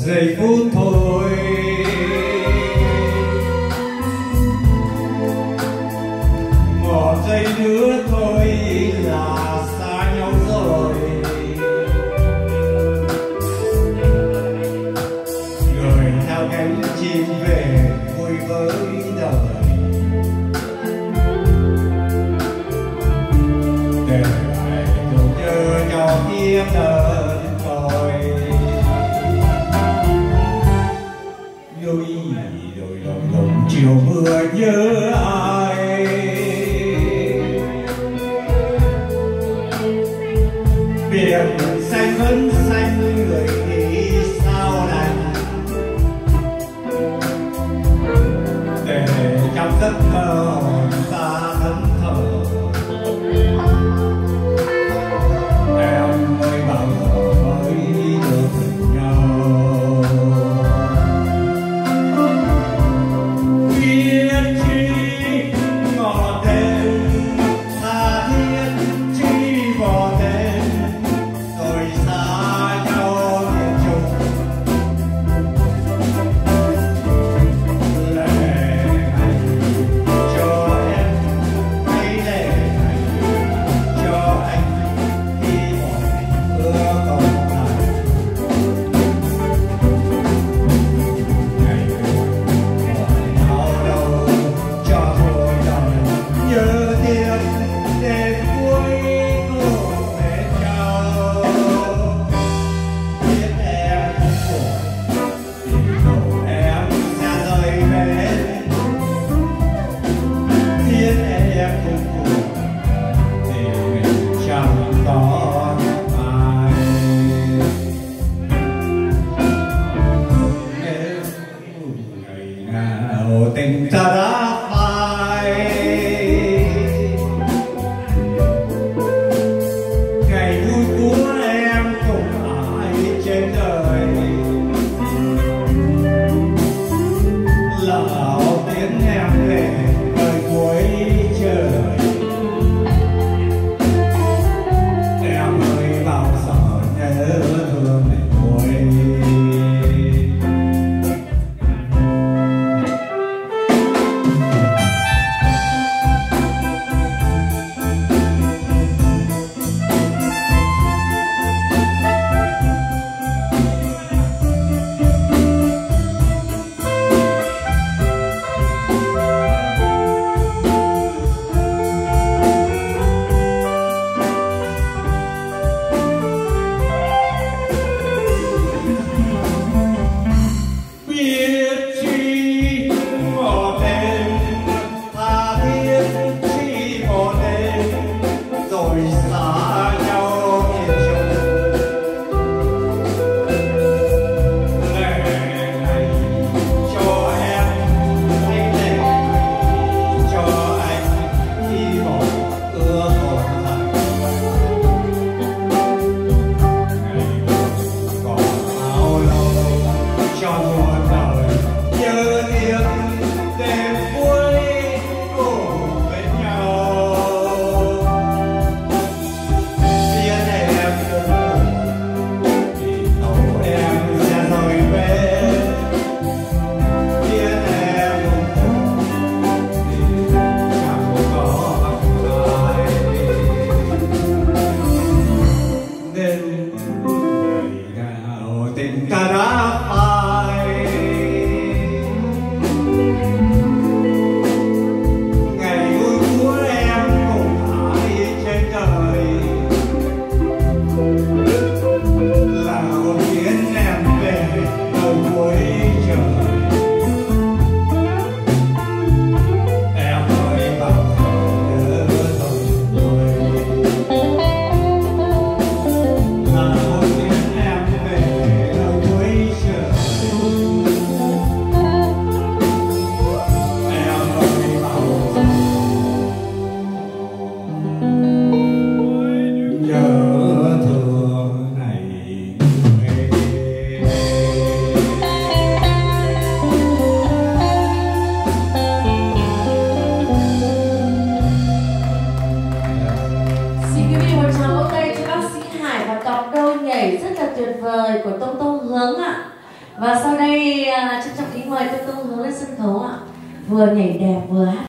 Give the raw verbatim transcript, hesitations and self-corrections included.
giây phút thôi. Một giây nữa thôi là xa nhau rồi. Người theo cánh chim về vui với đời, để lại cuộc nhớ nhau kia đời thôi. Đôi đôi lòng lòng chiều mưa nhớ ai, biển xanh vẫn xanh người nghĩ sao đành, để trong giấc mơ hồn ta thẫn thờ. Em ơi bao giờ mới được gặp nhau, biết chi ngọt đêm tha thiết chi bỏ đêm rồi xa nhau miền Trung. Lệ ngày cho em hay lệ ngày cho anh khi một ưa còn lại. Ngày còn đau đầu cho cuộc đời nhớ tiếc đêm cuối cùng bên nhau. Biết em buồn thì dẫu em sẽ rời bên, biết em cũng buồn thì mình chẳng có ai. Nếu ngày nào tình ta đã phai, ngày vui của em cùng ai trên đời, lỡ tiến em về nơi cuối trời. Em ơi bao giờ nhớ thương mình thôi. Biết chi ngọt đêm tha thiết chi bỏ đêm rồi xa nhau miền Trung. Lệ này cho em hay lệ này cho anh khi một ưa còn lại. Ngày còn bao lâu cho cuộc đời nhớ tiếc đêm cuối cùng bên nhau. Biết em cũng buồn vì dẫu em sẽ rời bên, biết em cũng buồn vì chẳng có ai. Nên ngày nào tình ta đã phai, ngày vui của em cùng ai trên đời, lào tiến em về nơi cuối trời. Em ơi bao giờ nhớ thương tôi, lào tiến em về nơi cuối trời. Em ơi bao giờ nhớ thương này người. Xin quý vị một tràng vỗ tay cho bác sĩ Hải và cặp đôi nhảy rất là tuyệt vời của Tông Tông Hướng ạ. Và sau đây à, trân trọng kính mời Tung Tung Hướng lên sân khấu ạ. Vừa nhảy đẹp vừa hát